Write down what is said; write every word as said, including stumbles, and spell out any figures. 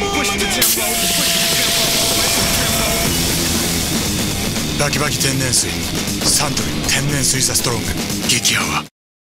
バキバキ天然水サントリー天然水ザストロング激泡。